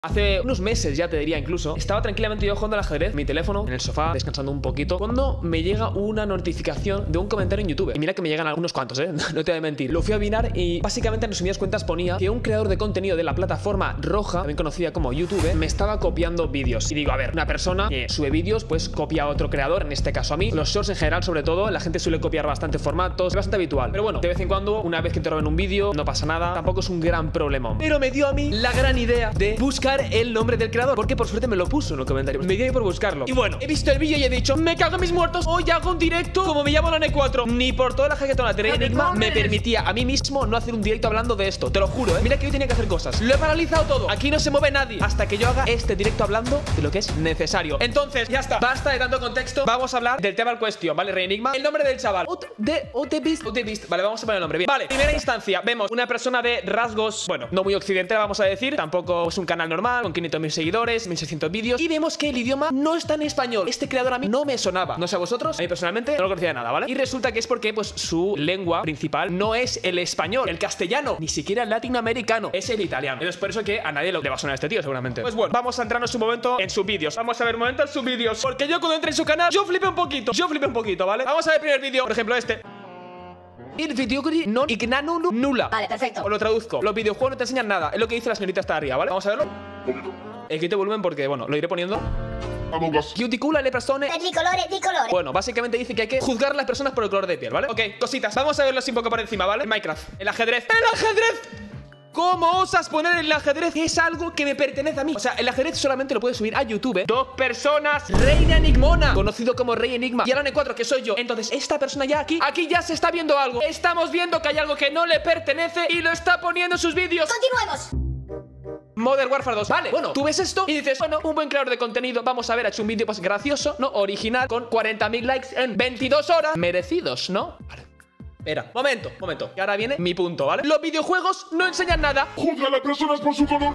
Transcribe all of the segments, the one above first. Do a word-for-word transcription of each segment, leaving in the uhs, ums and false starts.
Hace unos meses, ya te diría incluso, estaba tranquilamente yo jugando al ajedrez, mi teléfono, en el sofá, descansando un poquito, cuando me llega una notificación de un comentario en YouTube. Y mira que me llegan algunos cuantos, ¿eh? No te voy a mentir. Lo fui a mirar y básicamente, en resumidas cuentas, ponía que un creador de contenido de la plataforma Roja, también conocida como YouTube, me estaba copiando vídeos. Y digo, a ver, una persona que sube vídeos, pues copia a otro creador, en este caso a mí. Los shorts en general, sobre todo, la gente suele copiar bastante formatos, es bastante habitual. Pero bueno, de vez en cuando, una vez que te roben un vídeo, no pasa nada, tampoco es un gran problema. Pero me dio a mí la gran idea de buscar el nombre del creador, porque por suerte me lo puso en los comentarios. Me dio por buscarlo. Y bueno, he visto el vídeo y he dicho, me cago en mis muertos, hoy hago un directo como me llamo la N cuatro. Ni por toda la jaquetona de Rey Enigma me permitía a mí mismo no hacer un directo hablando de esto. Te lo juro, ¿eh? Mira que hoy tenía que hacer cosas. Lo he paralizado todo. Aquí no se mueve nadie hasta que yo haga este directo hablando de lo que es necesario. Entonces, ya está. Basta de tanto contexto. Vamos a hablar del tema en cuestión, ¿vale? Rey Enigma. El nombre del chaval. De Otebist. Otebist. Vale, vamos a poner el nombre. Bien. Vale, primera instancia. Vemos una persona de rasgos, bueno, no muy occidental, vamos a decir. Tampoco es un canal normal, con quinientos mil seguidores, mil seiscientos vídeos. Y vemos que el idioma no está en español. Este creador a mí no me sonaba. No sé a vosotros. A mí personalmente no lo conocía de nada, ¿vale? Y resulta que es porque, pues, su lengua principal no es el español, el castellano, ni siquiera el latinoamericano, es el italiano. Entonces por eso que a nadie le va a sonar a este tío, seguramente. Pues bueno, vamos a entrarnos un momento en sus vídeos. Vamos a ver un momento en sus vídeos, porque yo cuando entré en su canal, yo flipé un poquito. Yo flipé un poquito, ¿vale? Vamos a ver el primer vídeo, por ejemplo este. Il videogri non ignanunu nula. Vale, perfecto. Os lo traduzco. Los videojuegos no te enseñan nada. Es lo que dice la señorita hasta arriba, ¿vale? Vamos a verlo. El quito volumen porque, bueno, lo iré poniendo. Cuticula le persone. Di colore, di colore. Bueno, básicamente dice que hay que juzgar a las personas por el color de piel, ¿vale? Ok, cositas. Vamos a verlo así un poco por encima, ¿vale? Minecraft. El ajedrez. ¡El ajedrez! ¿Cómo osas poner el ajedrez? Es algo que me pertenece a mí. O sea, el ajedrez solamente lo puedes subir a YouTube dos personas. Reina Enigmona, conocido como Rey Enigma, y el N cuatro, que soy yo. Entonces, esta persona ya aquí, aquí ya se está viendo algo. Estamos viendo que hay algo que no le pertenece y lo está poniendo en sus vídeos. ¡Continuemos! Modern Warfare dos. Vale, bueno, tú ves esto y dices, bueno, un buen creador de contenido. Vamos a ver, ha hecho un vídeo pues gracioso, ¿no? Original, con cuarenta mil likes en veintidós horas. Merecidos, ¿no? Vale. Espera, momento, momento. Y ahora viene mi punto, ¿vale? Los videojuegos no enseñan nada. Juzga a las personas por su color.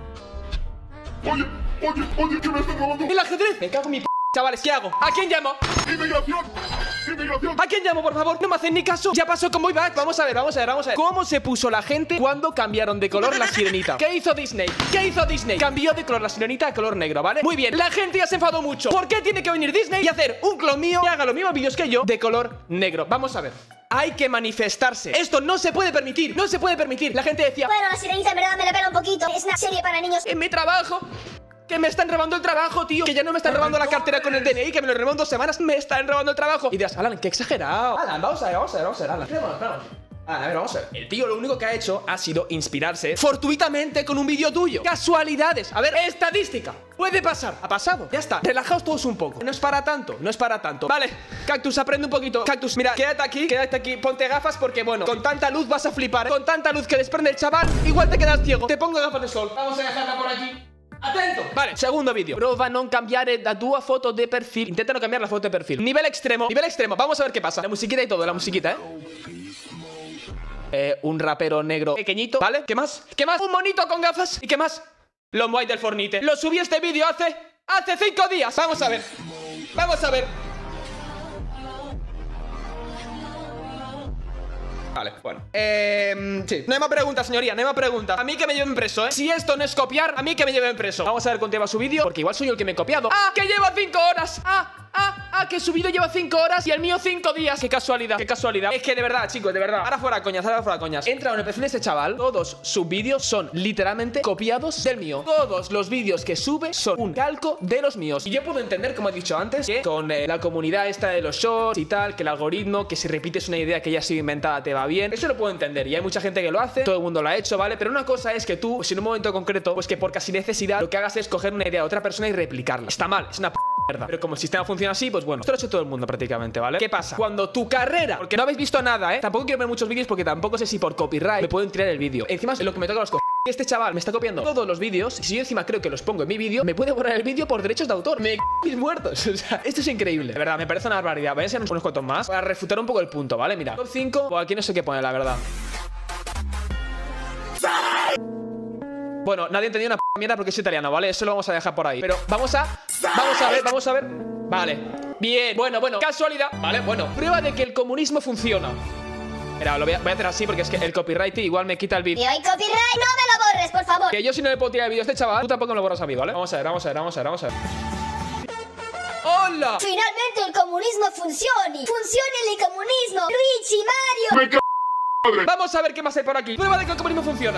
Oye, oye, oye, ¿qué me estás grabando? El ajedrez. Me cago en mi p... Chavales, ¿qué hago? ¿A quién llamo? Inmigración, inmigración. ¿A quién llamo, por favor? No me hacen ni caso. Ya pasó con Boyback. Vamos a ver, vamos a ver, vamos a ver. ¿Cómo se puso la gente cuando cambiaron de color la sirenita? ¿Qué hizo Disney? ¿Qué hizo Disney? Cambió de color la sirenita a color negro, ¿vale? Muy bien, la gente ya se enfadó mucho. ¿Por qué tiene que venir Disney y hacer un clon mío que haga los mismos vídeos que yo de color negro? Vamos a ver. Hay que manifestarse. Esto no se puede permitir. No se puede permitir. La gente decía, bueno, la sirenita en verdad me la pela un poquito. Es una serie para niños. En mi trabajo, que me están robando el trabajo, tío. Que ya no me están robando la cartera con el D N I, que me lo robó en dos semanas. Me están robando el trabajo. Y dirás, Alan, qué exagerado. Alan, vamos a ver, vamos a ver, vamos a ver, Alan. Vamos, vamos. Alan, a ver, vamos a ver. El tío lo único que ha hecho ha sido inspirarse fortuitamente con un vídeo tuyo. Casualidades. A ver, estadística. Puede pasar. Ha pasado. Ya está. Relajaos todos un poco. No es para tanto. No es para tanto. Vale. Cactus, aprende un poquito. Cactus, mira, quédate aquí. Quédate aquí. Ponte gafas porque, bueno, con tanta luz vas a flipar. Con tanta luz que desprende el chaval, igual te quedas ciego. Te pongo gafas de sol. Vamos a dejarla por aquí. Atento. Vale, segundo vídeo. Prova non cambiare la tua foto de perfil. Intenta no cambiar la foto de perfil. Nivel extremo. Nivel extremo. Vamos a ver qué pasa. La musiquita y todo. La musiquita, ¿eh? Eh, un rapero negro pequeñito, ¿vale? ¿Qué más? ¿Qué más? Un monito con gafas. ¿Y qué más? Los White del Fornite. Lo subí este vídeo hace... Hace cinco días. Vamos a ver. Vamos a ver. Vale, bueno. Eh, sí. No hay más preguntas, señoría, no hay más preguntas. A mí que me lleven preso, ¿eh? Si esto no es copiar, a mí que me lleven preso. Vamos a ver cuánto lleva su vídeo, porque igual soy yo el que me he copiado. ¡Ah! ¡Que lleva cinco horas! ¡Ah! ¡Ah! ¡Ah! Que su vídeo lleva cinco horas y el mío cinco días. ¡Qué casualidad! ¡Qué casualidad! Es que de verdad, chicos, de verdad. Ahora fuera coñas, ahora fuera coñas. Entra en el perfil de este chaval. Todos sus vídeos son literalmente copiados del mío. Todos los vídeos que sube son un calco de los míos. Y yo puedo entender, como he dicho antes, que con eh, la comunidad esta de los shorts y tal, que el algoritmo, que si repites una idea que ya ha sido inventada te va bien. Eso lo puedo entender. Y hay mucha gente que lo hace, todo el mundo lo ha hecho, ¿vale? Pero una cosa es que tú, si en un momento concreto, pues que por casi necesidad, lo que hagas es coger una idea de otra persona y replicarla. Está mal, es una p mierda. Pero como el sistema funciona así, pues bueno, esto lo ha hecho todo el mundo prácticamente, ¿vale? ¿Qué pasa? Cuando tu carrera, porque no habéis visto nada, ¿eh? Tampoco quiero ver muchos vídeos porque tampoco sé si por copyright me pueden tirar el vídeo. Encima es lo que me toca los co... Este chaval me está copiando todos los vídeos. Y si yo encima creo que los pongo en mi vídeo, me puede borrar el vídeo por derechos de autor. Me c mis muertos. O sea, esto es increíble. De verdad, me parece una barbaridad. Voy a enseñar unos cuantos más para refutar un poco el punto, ¿vale? Mira, top cinco, pues aquí no sé qué poner, la verdad. Bueno, nadie entendió una p mierda porque es italiano, ¿vale? Eso lo vamos a dejar por ahí. Pero vamos a... Vamos a ver, vamos a ver. Vale. Bien. Bueno, bueno. Casualidad. Vale, bueno. Prueba de que el comunismo funciona. Mira, lo voy a, voy a hacer así porque es que el copyright igual me quita el vídeo. Y hay copyright, no me lo borro. borres, por favor. Que yo si no le puedo tirar vídeos a este chaval, tú tampoco me lo borras a mí, ¿vale? Vamos a ver, vamos a ver, vamos a ver, vamos a ver. ¡Hola! Finalmente el comunismo funcione. Funcione el comunismo. Luigi, Mario. Me c... madre. Vamos a ver qué más hay por aquí. Prueba de que el comunismo funciona.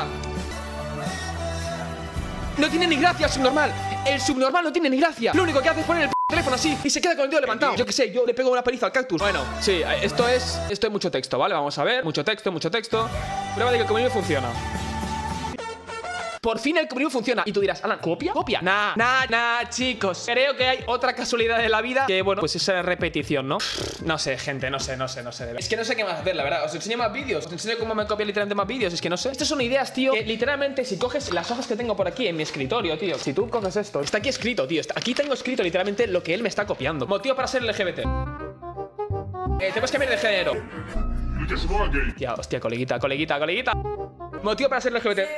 No tiene ni gracia el subnormal. El subnormal no tiene ni gracia. Lo único que hace es poner el p teléfono así y se queda con el dedo levantado. Yo qué sé, yo le pego una paliza al cactus. Bueno, sí, esto es Esto es mucho texto, ¿vale? Vamos a ver, mucho texto, mucho texto. Prueba de que el comunismo funciona. Por fin el comunismo funciona. Y tú dirás, Alan, ¿copia? ¿Copia? Nah, nah, nah, chicos. Creo que hay otra casualidad de la vida que, bueno, pues esa repetición, ¿no? No sé, gente, no sé, no sé, no sé. Es que no sé qué más hacer, la verdad. Os enseño más vídeos. Os enseño cómo me copia literalmente más vídeos. Es que no sé. Estas son ideas, tío, que literalmente si coges las hojas que tengo por aquí en mi escritorio, tío. Si tú coges esto, está aquí escrito, tío. Está, aquí tengo escrito literalmente lo que él me está copiando. Motivo para ser L G B T. Eh, tenemos que cambiar de género. Y que se mueva gay. Hostia, hostia, coleguita, coleguita, coleguita. Motivo para ser L G B T.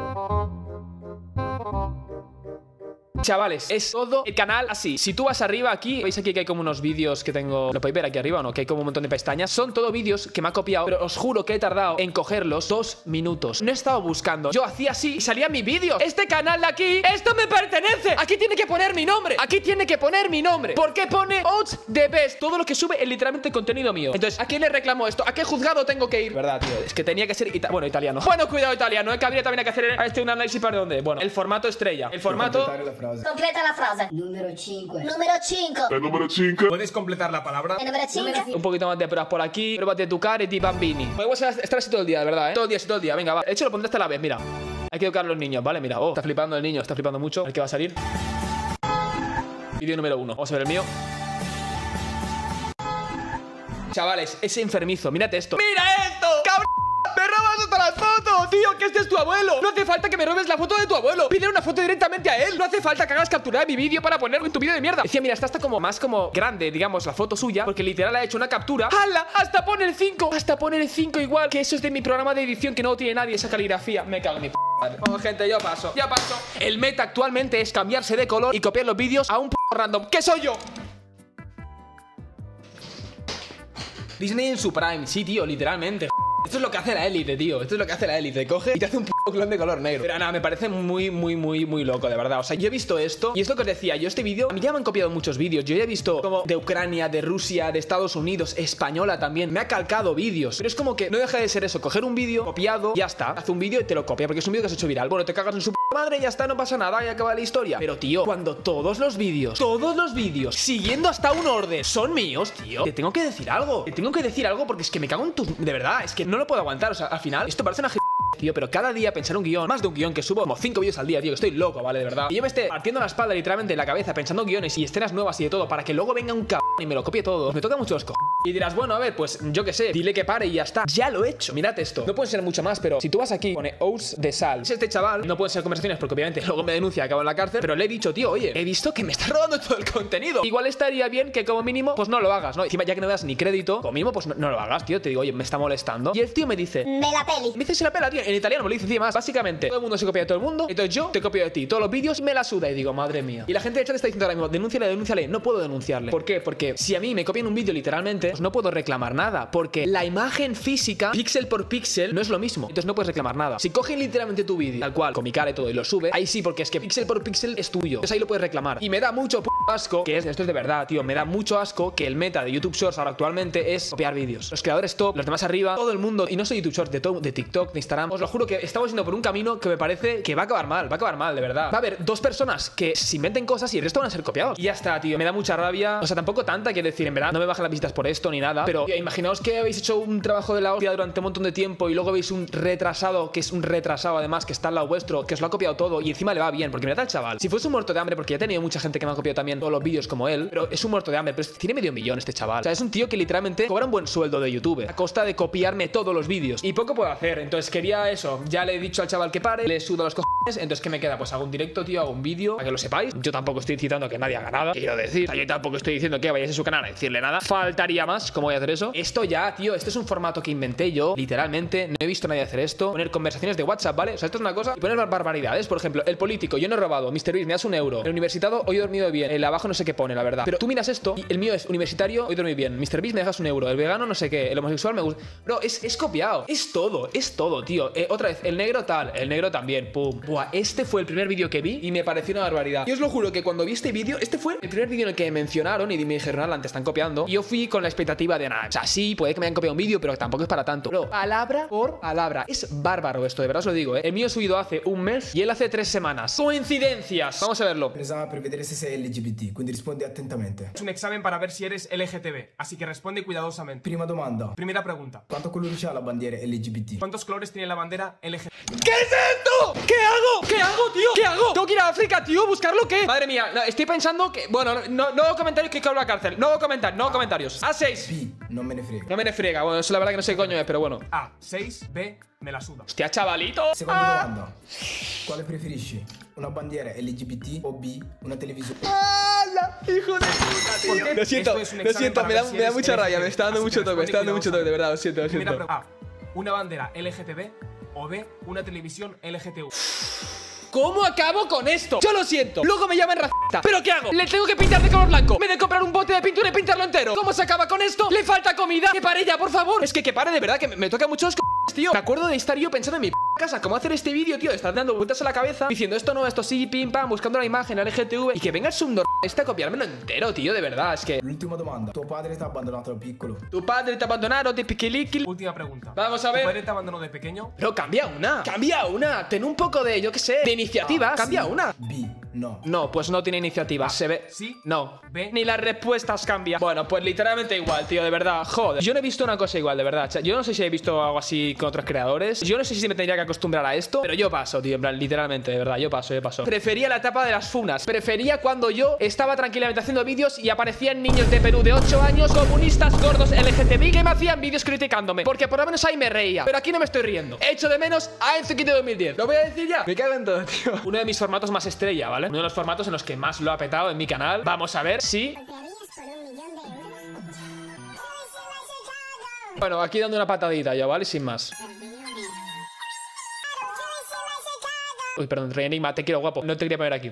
Chavales, es todo el canal así. Si tú vas arriba aquí, veis aquí que hay como unos vídeos que tengo. ¿Lo podéis ver aquí arriba o no? Que hay como un montón de pestañas. Son todo vídeos que me ha copiado, pero os juro que he tardado en cogerlos dos minutos. No he estado buscando. Yo hacía así y salía mi vídeo. Este canal de aquí, esto me pertenece. Aquí tiene que poner mi nombre. Aquí tiene que poner mi nombre. ¿Por qué pone Oats the Best? Todo lo que sube es literalmente contenido mío. Entonces, ¿a quién le reclamo esto? ¿A qué juzgado tengo que ir? ¿Verdad, tío? Es que tenía que ser ita bueno, italiano. Bueno, cuidado, italiano. ¿eh? Que habría también que hacer a este un análisis para dónde. Bueno, el formato estrella. El formato. Completa la frase. Número cinco. Número cinco. El número cinco. ¿Puedes completar la palabra? El número cinco. Un poquito más de pruebas por aquí. Pruebas de tu cara y ti bambini. Podemos estar así todo el día, de verdad, ¿eh? Todo el día, así todo el día. Venga, va. De hecho, lo pondré hasta la vez, mira. Hay que educar a los niños, ¿vale? Mira, oh, está flipando el niño, está flipando mucho. El que va a salir. Vídeo número uno. Vamos a ver el mío. Chavales, es enfermizo. Mírate esto. ¡Mira esto! ¡Cabrón! ¡Me robas hasta las fotos! Tío, que este es tu abuelo. No hace falta que me robes la foto de tu abuelo. Pide una foto directamente a él. No hace falta que hagas capturar mi vídeo para ponerlo en tu vídeo de mierda. Decía, mira, está hasta como más como grande, digamos, la foto suya, porque literal ha hecho una captura. ¡Hala! Hasta pone el cinco. Hasta pone el cinco igual. Que eso es de mi programa de edición que no tiene nadie esa caligrafía. Me cago en mi p. Oh, gente, yo paso. Ya paso. El meta actualmente es cambiarse de color y copiar los vídeos a un p random. ¿Qué soy yo? Disney en su prime. Sí, tío, literalmente. Esto es lo que hace la élite, tío. Esto es lo que hace la élite. Coge y te hace un p*** clon de color negro. Pero nada, me parece muy, muy, muy, muy loco, de verdad. O sea, yo he visto esto y es lo que os decía. Yo este vídeo, a mí ya me han copiado muchos vídeos. Yo ya he visto como de Ucrania, de Rusia, de Estados Unidos, española también. Me ha calcado vídeos. Pero es como que no deja de ser eso. Coger un vídeo copiado, ya está. Hace un vídeo y te lo copia porque es un vídeo que has hecho viral. Bueno, te cagas en su p madre y ya está, no pasa nada y acaba la historia. Pero tío, cuando todos los vídeos, todos los vídeos, siguiendo hasta un orden, son míos, tío, te tengo que decir algo. Te tengo que decir algo porque es que me cago en tu... De verdad, es que no lo puedo aguantar. O sea, al final, esto parece una g... tío, pero cada día pensar un guión, más de un guión que subo como cinco vídeos al día, tío, que estoy loco, ¿vale? De verdad. Y yo me esté partiendo la espalda literalmente en la cabeza pensando guiones y escenas nuevas y de todo para que luego venga un cabrón y me lo copie todo. Pues me toca mucho los co... Y dirás, bueno, a ver, pues yo qué sé, dile que pare y ya está. Ya lo he hecho. Mirad esto. No puede ser mucho más, pero si tú vas aquí, pone Oats de sal. Es este chaval, no pueden ser conversaciones porque obviamente luego me denuncia y acabo en la cárcel, pero le he dicho, tío, oye, he visto que me está robando todo el contenido. Igual estaría bien que como mínimo, pues no lo hagas, ¿no? Encima ya que no das ni crédito, como mínimo, pues no, no lo hagas, tío. Te digo, oye, me está molestando. Y el tío me dice, Me la peli. me dice si la pela, tío. En italiano me lo dice encima. Básicamente, todo el mundo se copia de todo el mundo. Entonces yo te copio de ti. Todos los vídeos me la suda y digo, madre mía. Y la gente de chat está diciendo ahora mismo, denúnciale, denúnciale. No puedo denunciarle. ¿Por qué? Porque si a mí me copian un vídeo literalmente, pues no puedo reclamar nada. Porque la imagen física, píxel por píxel, no es lo mismo. Entonces no puedes reclamar nada. Si cogen literalmente tu vídeo, tal cual, con mi cara y todo, y lo sube, ahí sí, porque es que píxel por píxel es tuyo. Entonces ahí lo puedes reclamar. Y me da mucho p asco, que es, esto es de verdad, tío. Me da mucho asco que el meta de YouTube Shorts ahora actualmente es copiar vídeos. Los creadores top, los demás arriba, todo el mundo, y no soy YouTube Shorts, de, todo, de TikTok, de Instagram. Os lo juro que estamos yendo por un camino que me parece que va a acabar mal, va a acabar mal, de verdad. Va a haber dos personas que se inventen cosas y el resto van a ser copiados. Y ya está, tío. Me da mucha rabia. O sea, tampoco tanta, quiero decir, en verdad, no me bajan las visitas por esto ni nada. Pero tío, imaginaos que habéis hecho un trabajo de la hostia durante un montón de tiempo y luego veis un retrasado, que es un retrasado además, que está al lado vuestro, que os lo ha copiado todo y encima le va bien. Porque mirad al chaval. Si fuese un muerto de hambre, porque ya he tenido mucha gente que me ha copiado también todos los vídeos como él, pero es un muerto de hambre, pero tiene medio millón este chaval. O sea, es un tío que literalmente cobra un buen sueldo de YouTube a costa de copiarme todos los vídeos. Y poco puedo hacer. Entonces quería eso. Ya le he dicho al chaval que pare, le sudo los cojones. Entonces, ¿qué me queda? Pues hago un directo, tío, hago un vídeo, para que lo sepáis. Yo tampoco estoy citando que nadie haga nada. Quiero decir, o sea, yo tampoco estoy diciendo que vayáis a su canal a decirle nada. Faltaría más. más. ¿Cómo voy a hacer eso? Esto ya, tío, este es un formato que inventé yo, literalmente. No he visto a nadie hacer esto. Poner conversaciones de WhatsApp, ¿vale? O sea, esto es una cosa. Y poner bar barbaridades. Por ejemplo, el político, yo no he robado. mister Beast, me das un euro. El universitado, hoy he dormido bien. El abajo no sé qué pone, la verdad. Pero tú miras esto y el mío es universitario, hoy dormí bien. mister Beast, me dejas un euro. El vegano, no sé qué. El homosexual me gusta. Bro, es, es copiado. Es todo, es todo, tío. Eh, otra vez, el negro tal, el negro también. Pum. Buah, este fue el primer vídeo que vi y me pareció una barbaridad. Yo os lo juro que cuando vi este vídeo, este fue el primer vídeo en el que me mencionaron y me dijeron, Alan, te están copiando. Y yo fui con la expectativa de nada. O sea, sí, puede que me hayan copiado un vídeo, pero tampoco es para tanto. Bro, palabra por palabra. Es bárbaro esto, de verdad os lo digo, ¿eh? El mío he subido hace un mes y él hace tres semanas. Coincidencias. Vamos a verlo. Un esame per vedere se sei L G B T, quindi rispondi attentamente. Es un examen para ver si eres L G T B, así que responde cuidadosamente. Prima domanda. Primera pregunta. Quanto colori c'ha la bandiera L G B T? ¿Cuántos colores tiene la bandera L G T B? ¿Qué es esto? ¿Qué hago? ¿Qué hago, tío? ¿Qué hago? ¿Tengo que ir a África, tío? ¿Buscarlo qué? Madre mía, no, estoy pensando que... Bueno, no, no hago comentarios que cago en la cárcel. No hago comentarios, no hago comentarios. A seis. B, non me ne frega. No me ne frega. Bueno, eso la verdad que no sé qué coño es, pero bueno. A, seis, B, me la suda. Hostia, chavalito. Seconda Ah. domanda. Quale preferisci? Una bandiera L G B T o B, una televisione? ¡Hala! ¡Hijo de puta, tío! Lo siento, Esto es un lo examen siento, para me da, ver si me da eres mucha L G T B, rabia, me está dando así mucho que toque, me está dando mucho toque, de verdad, lo siento, lo Primera siento. pregunta. A, una bandera L G T B o B, una televisión L G T U. ¿Cómo acabo con esto? Yo lo siento. Luego me llaman racista. ¿Pero qué hago? ¿Le tengo que pintar de color blanco? ¿Me de comprar un bote de pintura y pintarlo entero? ¿Cómo se acaba con esto? ¿Le falta comida? ¡Que pare ya, por favor! Es que que pare, de verdad, que me, me toca mucho los c***, tío. Me acuerdo de estar yo pensando en mi p casa, cómo hacer este vídeo, tío. De estar dando vueltas a la cabeza, diciendo esto no, esto sí, pim, pam, buscando la imagen, L G T V. Y que venga el subnormal este a copiármelo entero, tío, de verdad. Es que... L'ultima domanda. Tuo padre ti ha abbandonato da piccolo? Tu padre te abandonaron de piquiliquil. Última pregunta. Vamos a ¿Tu ver. padre te abandonó de pequeño? Pero cambia una. Cambia una. Ten un poco de, yo qué sé, de iniciativa. Cambia una. B, no. No, pues no tiene iniciativa. Se ve. Sí. No. B. Ni las respuestas cambian. Bueno, pues literalmente igual, tío, de verdad. Joder. Yo no he visto una cosa igual, de verdad. Yo no sé si he visto algo así con otros creadores. Yo no sé si me tendría que acostumbrar a esto. Pero yo paso, tío. En plan, literalmente, de verdad. Yo paso, yo paso. Prefería la etapa de las funas. Prefería cuando yo estaba tranquilamente haciendo vídeos y aparecían niños de Perú de ocho años, comunistas, gordos, L G T B, que me hacían vídeos criticándome. Porque por lo menos ahí me reía. Pero aquí no me estoy riendo. He hecho de menos a Enzuki de dos mil diez. Lo voy a decir ya. Me cago en todo, tío. Uno de mis formatos más estrella, ¿vale? Uno de los formatos en los que más lo ha petado en mi canal. Vamos a ver si... Bueno, aquí dando una patadita ya, ¿vale? Sin más. Uy, perdón, Rey Enigma, te quiero, guapo. No te quería poner aquí.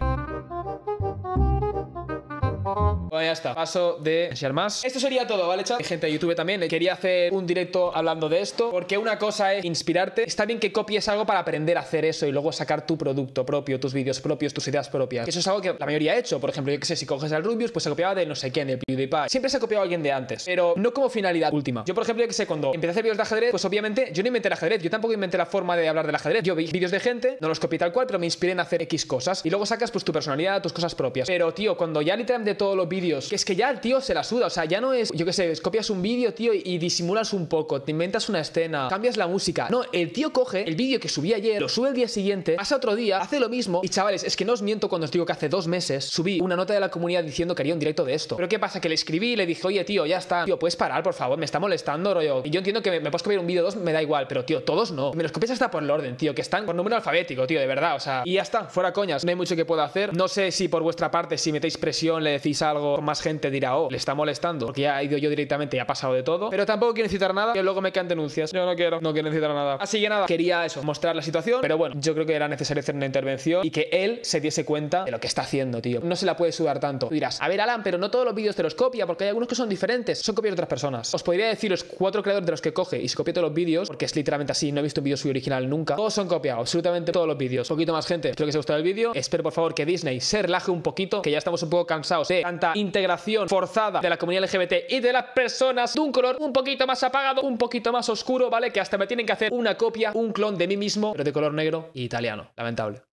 Bueno, ya está. Paso de enseñar más. Esto sería todo, ¿vale, chat? Gente de YouTube también. Quería hacer un directo hablando de esto, porque una cosa es inspirarte. Está bien que copies algo para aprender a hacer eso y luego sacar tu producto propio, tus vídeos propios, tus ideas propias. Eso es algo que la mayoría ha hecho. Por ejemplo, yo que sé, si coges al Rubius, pues se copiaba de no sé quién, del PewDiePie. Siempre se ha copiado a alguien de antes, pero no como finalidad última. Yo, por ejemplo, yo que sé, cuando empecé a hacer vídeos de ajedrez, pues obviamente yo no inventé el ajedrez. Yo tampoco inventé la forma de hablar del ajedrez. Yo vi vídeos de gente, no los copié tal cual, pero me inspiré en hacer X cosas. Y luego sacas pues tu personalidad, tus cosas propias. Pero, tío, cuando ya literalmente todos los vídeos, que es que ya el tío se la suda, o sea, ya no es, yo qué sé, copias un vídeo, tío, y, y disimulas un poco, te inventas una escena, cambias la música. No, el tío coge el vídeo que subí ayer, lo sube el día siguiente, pasa otro día, hace lo mismo. Y chavales, es que no os miento cuando os digo que hace dos meses subí una nota de la comunidad diciendo que haría un directo de esto. Pero ¿qué pasa? Que le escribí y le dije, oye, tío, ya está, tío, puedes parar, por favor, me está molestando, rollo. Y yo entiendo que me, me puedes copiar un vídeo dos, me da igual, pero tío, todos no. Me los copias hasta por el orden, tío, que están por número alfabético, tío, de verdad, o sea. Y ya está, fuera coñas, no hay mucho que pueda hacer. No sé si por vuestra parte, si metéis presión, le decís algo, con más gente dirá, oh, le está molestando, porque ya he ido yo directamente y ha pasado de todo. Pero tampoco quiero necesitar nada, que luego me caen denuncias. Yo no quiero, no quiero necesitar nada. Así que nada, quería eso, mostrar la situación. Pero bueno, yo creo que era necesario hacer una intervención y que él se diese cuenta de lo que está haciendo, tío. No se la puede sudar tanto. Tú dirás, a ver, Alan, pero no todos los vídeos te los copia, porque hay algunos que son diferentes. Son copias de otras personas. Os podría decir los cuatro creadores de los que coge y se copia todos los vídeos, porque es literalmente así. No he visto un vídeo suyo original nunca. Todos son copiados, absolutamente todos los vídeos. Un poquito más, gente. Espero que os haya gustado el vídeo. Espero, por favor, que Disney se relaje un poquito, que ya estamos un poco cansados de tanta integración forzada de la comunidad L G B T y de las personas de un color un poquito más apagado, un poquito más oscuro, ¿vale? Que hasta me tienen que hacer una copia, un clon de mí mismo, pero de color negro y italiano. Lamentable.